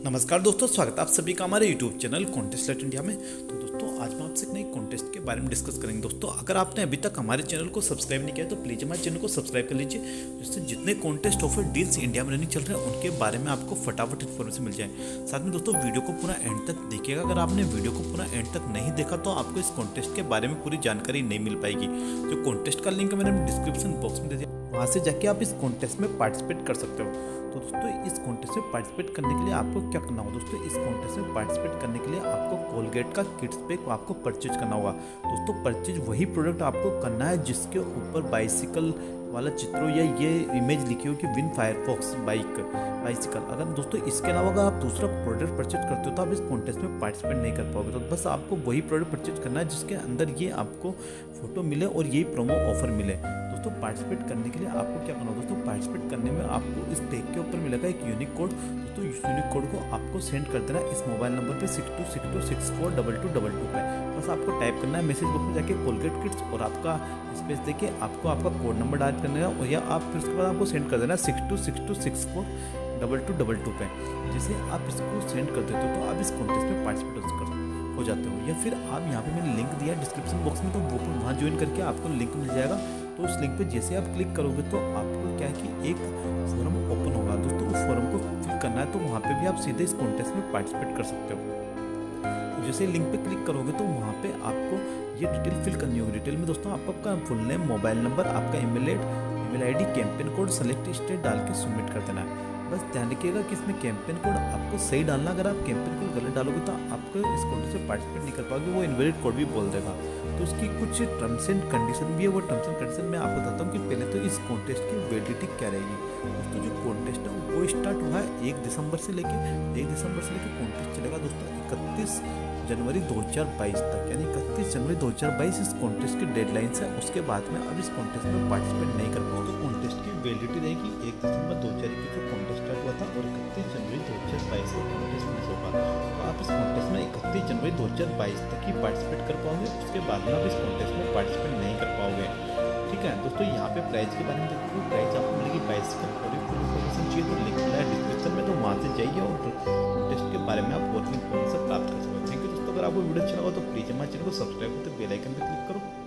नमस्कार दोस्तों, स्वागत है आप सभी का हमारे YouTube channel contest let India में। तो दोस्तों आज मैं आपसे एक नई कॉन्टेस्ट के बारे में डिस्कस करेंगे। दोस्तों अगर आपने अभी तक हमारे चैनल को सब्सक्राइब नहीं किया तो प्लीज़ हमारे चैनल को सब्सक्राइब कर लीजिए, जिससे जितने कॉन्टेस्ट ऑफर डील्स इंडिया में रनिंग चल रहे हैं उनके बारे में आपको फटाफट इन्फॉर्मेशन मिल जाए। साथ में दोस्तों वीडियो को पूरा एंड तक देखिएगा। अगर आपने वीडियो को पूरा एंड तक नहीं देखा तो आपको इस कॉन्टेस्ट के बारे में पूरी जानकारी नहीं मिल पाएगी। जो कॉन्टेस्ट का लिंक मैंने डिस्क्रिप्शन बॉक्स में दे दिया, वहाँ से जाके आप इस कॉन्टेस्ट में पार्टिसिपेट कर सकते हो। तो दोस्तों इस कॉन्टेस्ट में पार्टिसिपेट करने के लिए आपको क्या करना होगा? दोस्तों इस कॉन्टेस्ट में पार्टिसिपेट करने के लिए आपको कोलगेट का किड्स पैक आपको परचेज करना होगा। दोस्तों परचेज वही प्रोडक्ट आपको करना है जिसके ऊपर बाइसिकल वाला चित्र हो या ये इमेज लिखी हो कि विन फायरफॉक्स बाइसिकल। अगर दोस्तों इसके अलावा अगर आप दूसरा प्रोडक्ट परचेज करते हो तो आप इस कॉन्टेस्ट में पार्टिसिपेट नहीं कर पाओगे। तो बस आपको वही प्रोडक्ट परचेज करना है जिसके अंदर ये आपको फोटो मिले और यही प्रोमो ऑफर मिले। दोस्तों पार्टिसिपेट करने के लिए आपको क्या करना होगा? दोस्तों पार्टिसिपेट करने में आपको इस टैग के ऊपर मिलेगा एक यूनिक कोड। दोस्तों इस यूनिक कोड को आपको सेंड कर देना इस मोबाइल नंबर पे 6262642222 पे। बस आपको टाइप करना है मैसेज बॉक्स में जाके कोलगेट किड्स और आपका स्पेस देके आपको आपका कोड नंबर डाल करना है और या आप फिर उसके बाद आपको सेंड कर देना 6262642222 पे। जैसे आप इसको सेंड कर देते हो तो आप इस कॉन्टेस्ट में पार्टिसिपेट हो जाते हो। या फिर आप यहाँ पे मैंने लिंक दिया डिस्क्रिप्शन बॉक्स में, तो वो वहाँ ज्वाइन करके आपको लिंक मिल जाएगा। तो उस लिंक पे जैसे आप क्लिक करोगे तो आपको क्या है कि एक फॉर्म ओपन होगा। दोस्तों उस फॉर्म को फिल करना है, तो वहाँ पे भी आप सीधे इस कॉन्टेस्ट में पार्टिसिपेट कर सकते हो। तो जैसे लिंक पे क्लिक करोगे तो वहाँ पे आपको ये डिटेल फिल करनी होगी। डिटेल में दोस्तों आपका फुल नेम, मोबाइल नंबर, आपका email ID, campaign code, select state डाल के सबमिट कर देना है। बस ध्यान रखिएगा कि इसमें कैंपेन कोड आपको सही डालना। अगर आप कैंपेन कोड गलत डालोगे तो आपको इस कॉन्टेस्ट से पार्टिसिपेट नहीं कर पाओगे, वो इनवैलिड कोड भी बोल देगा। तो उसकी कुछ टर्म्स एंड कंडीशन भी है। वो टर्म्स एंड कंडीशन मैं आपको बताता हूँ कि पहले तो इस कॉन्टेस्ट की वैलिडिटी क्या रहेगी। दोस्तों जो कॉन्टेस्ट है वो स्टार्ट हुआ है 1 दिसंबर से लेके कॉन्टेस्ट चलेगा दोस्तों 31 जनवरी 2022 तक, यानी 31 जनवरी 2022 इस कॉन्टेस्ट की डेडलाइन है। उसके बाद में अब इस कॉन्टेस्ट में पार्टिसिपेट नहीं कर पाओगे। कॉन्टेस्ट की वैलिडिटी रहेगी 1 दिसंबर 2021 को कॉन्टेस्ट स्टार्ट हुआ था और 31 जनवरी 2022 को कॉन्टेस्ट फिनिश होगा। तो आप इस कॉन्टेस्ट में 31 जनवरी 2022 तक ही पार्टिसिपेट कर पाओगे। उसके बाद में आप इस कॉन्टेस्ट में पार्टिसिपेट नहीं कर पाओगे। ठीक है दोस्तों, यहाँ पे प्राइस के बारे में देखो। प्राइस आपको मिलेगी बाइसिकल और फुल इन्फॉर्मेशन चाहिए तो लिंक मिला है डिस्क्रिप्शन में, तो वहाँ से जाइए और कॉन्टेस्ट के बारे में आप और भी इन्फॉर्मेशन प्राप्त कर सकते हो। थैंक यू दोस्तों, अगर आपको वीडियो अच्छा लगा तो प्लीज़ हमारे चैनल को सब्सक्राइब करके बेल आइकन पर क्लिक करो।